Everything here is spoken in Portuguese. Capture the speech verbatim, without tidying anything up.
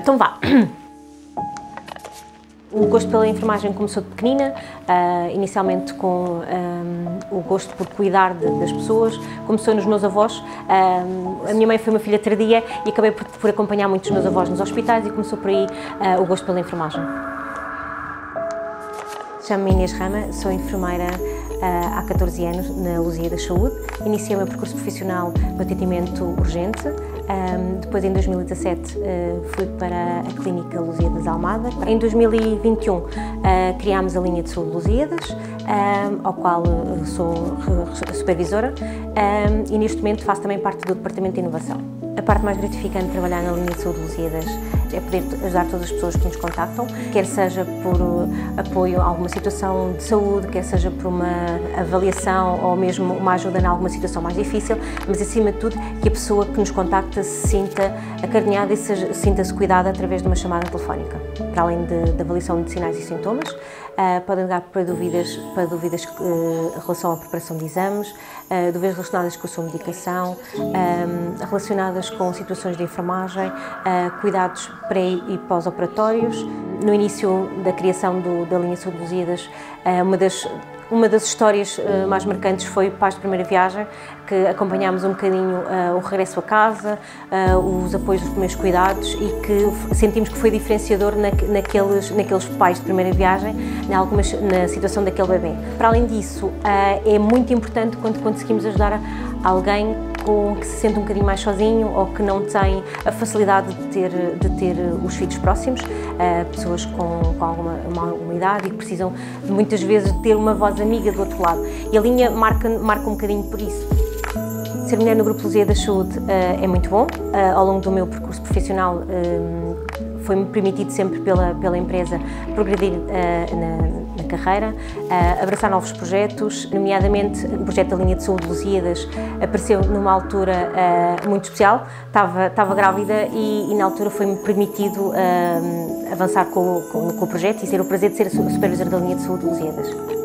Então vá. O gosto pela enfermagem começou de pequenina, uh, inicialmente com um, o gosto por cuidar de, das pessoas, começou nos meus avós. Uh, a minha mãe foi uma filha tardia e acabei por, por acompanhar muitos meus avós nos hospitais e começou por aí uh, o gosto pela enfermagem. Chamo-me Inês Rama, sou enfermeira uh, há catorze anos na Lusíadas Saúde. Iniciei o meu percurso profissional no atendimento urgente. Um, depois, em dois mil e dezassete, uh, fui para a Clínica Lusíadas Almada. Em dois mil e vinte e um, uh, criámos a linha de saúde Lusíadas, um, ao qual uh, sou supervisora, um, e neste momento faço também parte do Departamento de Inovação. A parte mais gratificante de trabalhar na linha de saúde Lusíadas é poder ajudar todas as pessoas que nos contactam, quer seja por apoio a alguma situação de saúde, quer seja por uma avaliação ou mesmo uma ajuda em alguma situação mais difícil, mas acima de tudo que a pessoa que nos contacta se sinta acarinhada e sinta-se cuidada através de uma chamada telefónica. Para além da avaliação de sinais e sintomas, uh, podem ligar para dúvidas, para dúvidas uh, em relação à preparação de exames, uh, dúvidas relacionadas com a sua medicação, um, relacionadas com situações de enfermagem, uh, cuidados pré e pós-operatórios. No início da criação do, da linha Saúde Lusíadas, uh, uma das Uma das histórias uh, mais marcantes foi Pais de Primeira Viagem, que acompanhámos um bocadinho uh, o regresso a casa, uh, os apoios dos primeiros cuidados e que sentimos que foi diferenciador na, naqueles, naqueles pais de primeira viagem, em algumas, na situação daquele bebê. Para além disso, uh, é muito importante quando conseguimos ajudar alguém com, que se sente um bocadinho mais sozinho ou que não tem a facilidade de ter, de ter os filhos próximos, uh, pessoas com, com alguma, uma, uma idade e que precisam muitas vezes ter uma voz amiga do outro lado. E a linha marca, marca um bocadinho por isso. Ser mulher no Grupo Lusíadas Saúde uh, é muito bom. Uh, ao longo do meu percurso profissional uh, foi-me permitido sempre pela, pela empresa progredir uh, na, na carreira, uh, abraçar novos projetos, nomeadamente o projeto da linha de saúde Lusíadas apareceu numa altura uh, muito especial. Estava, estava grávida e, e na altura foi-me permitido uh, avançar com, com, com o projeto e ter o prazer de ser a supervisora da linha de saúde Lusíadas.